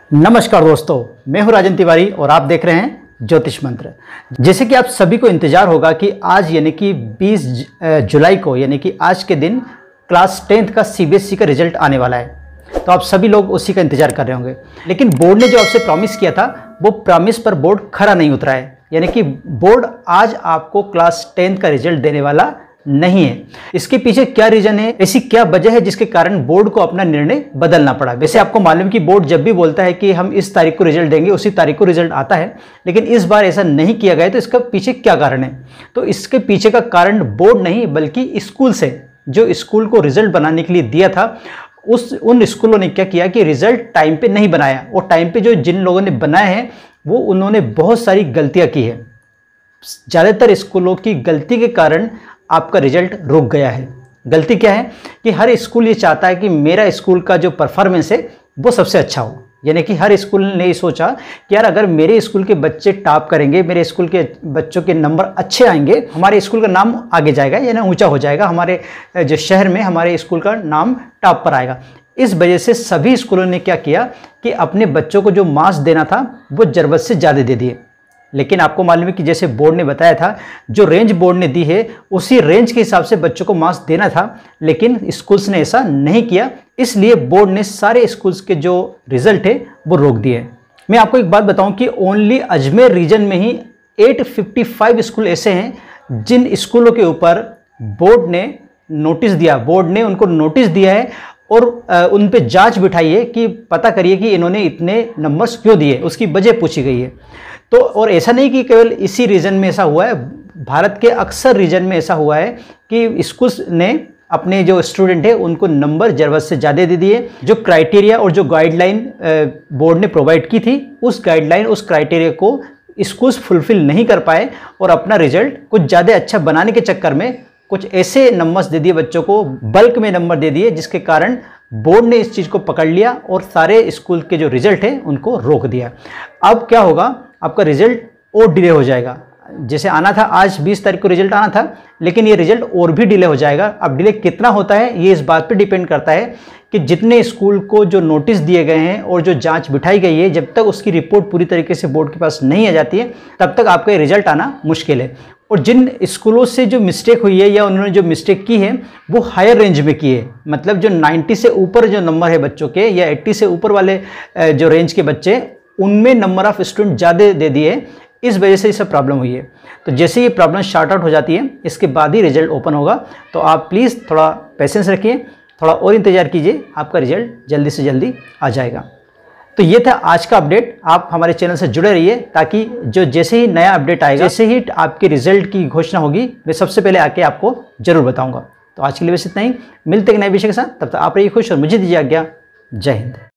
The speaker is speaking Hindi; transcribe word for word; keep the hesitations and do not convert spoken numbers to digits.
नमस्कार दोस्तों, मैं हूं राजन तिवारी और आप देख रहे हैं ज्योतिष मंत्र। जैसे कि आप सभी को इंतजार होगा कि आज यानी कि बीस जुलाई को यानी कि आज के दिन क्लास टेंथ का सीबीएसई का रिजल्ट आने वाला है, तो आप सभी लोग उसी का इंतजार कर रहे होंगे। लेकिन बोर्ड ने जो आपसे प्रॉमिस किया था वो प्रॉमिस पर बोर्ड खरा नहीं उतरा है, यानी कि बोर्ड आज आपको क्लास टेंथ का रिजल्ट देने वाला नहीं है। इसके पीछे क्या रीजन है, ऐसी क्या वजह है जिसके कारण बोर्ड को अपना निर्णय बदलना पड़ा। वैसे आपको मालूम कि बोर्ड जब भी बोलता है कि हम इस तारीख को रिजल्ट देंगे उसी तारीख को रिजल्ट आता है, लेकिन इस बार ऐसा नहीं किया गया। तो इसका पीछे क्या कारण है? तो इसके पीछे का कारण बोर्ड नहीं बल्कि स्कूल से, जो स्कूल को रिजल्ट बनाने के लिए दिया था उस उन स्कूलों ने क्या किया कि रिजल्ट टाइम पे नहीं बनाया, और टाइम पे जो जिन लोगों ने बनाया है वो उन्होंने बहुत सारी गलतियां की है। ज़्यादातर स्कूलों की गलती के कारण आपका रिजल्ट रुक गया है। गलती क्या है कि हर स्कूल ये चाहता है कि मेरा स्कूल का जो परफॉर्मेंस है वो सबसे अच्छा हो, यानी कि हर स्कूल ने ये सोचा कि यार अगर मेरे स्कूल के बच्चे टॉप करेंगे, मेरे स्कूल के बच्चों के नंबर अच्छे आएंगे, हमारे स्कूल का नाम आगे जाएगा, यानी ऊंचा हो जाएगा, हमारे जो शहर में हमारे स्कूल का नाम टॉप पर आएगा। इस वजह से सभी स्कूलों ने क्या किया कि अपने बच्चों को जो मार्क्स देना था वो ज़रूरत से ज़्यादा दे दिए। लेकिन आपको मालूम है कि जैसे बोर्ड ने बताया था, जो रेंज बोर्ड ने दी है उसी रेंज के हिसाब से बच्चों को मार्क्स देना था, लेकिन स्कूल्स ने ऐसा नहीं किया। इसलिए बोर्ड ने सारे स्कूल्स के जो रिजल्ट है वो रोक दिए। मैं आपको एक बात बताऊं कि ओनली अजमेर रीजन में ही आठ सौ पचपन स्कूल ऐसे हैं जिन स्कूलों के ऊपर बोर्ड ने नोटिस दिया, बोर्ड ने उनको नोटिस दिया है और उन पे जांच बिठाई है कि पता करिए कि इन्होंने इतने नंबर्स क्यों दिए, उसकी वजह पूछी गई है। तो और ऐसा नहीं कि केवल इसी रीजन में ऐसा हुआ है, भारत के अक्सर रीजन में ऐसा हुआ है कि स्कूल ने अपने जो स्टूडेंट है उनको नंबर ज़रूरत से ज़्यादा दे दिए। जो क्राइटेरिया और जो गाइडलाइन बोर्ड ने प्रोवाइड की थी उस गाइडलाइन उस क्राइटेरिया को स्कूल्स फुलफिल नहीं कर पाए और अपना रिजल्ट कुछ ज़्यादा अच्छा बनाने के चक्कर में कुछ ऐसे नंबर्स दे दिए, बच्चों को बल्क में नंबर दे दिए, जिसके कारण बोर्ड ने इस चीज़ को पकड़ लिया और सारे स्कूल के जो रिजल्ट है उनको रोक दिया। अब क्या होगा, आपका रिजल्ट और डिले हो जाएगा। जैसे आना था आज बीस तारीख को रिजल्ट आना था, लेकिन ये रिजल्ट और भी डिले हो जाएगा। अब डिले कितना होता है ये इस बात पे डिपेंड करता है कि जितने स्कूल को जो नोटिस दिए गए हैं और जो जांच बिठाई गई है, जब तक उसकी रिपोर्ट पूरी तरीके से बोर्ड के पास नहीं आ जाती है तब तक आपका ये रिजल्ट आना मुश्किल है। और जिन स्कूलों से जो मिस्टेक हुई है या उन्होंने जो मिस्टेक की है वो हायर रेंज में की है, मतलब जो नब्बे से ऊपर जो नंबर है बच्चों के या अस्सी से ऊपर वाले जो रेंज के बच्चे, उनमें नंबर ऑफ स्टूडेंट ज़्यादा दे दिए, इस वजह से ये सब प्रॉब्लम हुई है। तो जैसे ये प्रॉब्लम शार्ट आउट हो जाती है इसके बाद ही रिजल्ट ओपन होगा। तो आप प्लीज़ थोड़ा पेशेंस रखिए, थोड़ा और इंतज़ार कीजिए, आपका रिजल्ट जल्दी से जल्दी आ जाएगा। तो ये था आज का अपडेट। आप हमारे चैनल से जुड़े रहिए ताकि जो जैसे ही नया अपडेट आएगा, जैसे ही आपके रिजल्ट की घोषणा होगी, मैं सबसे पहले आके आपको जरूर बताऊंगा। तो आज के लिए बस इतना ही, मिलते हैं नए विषय के साथ। तब तक आप रहिए खुश और मुझे दीजिए आज्ञा। जय हिंद।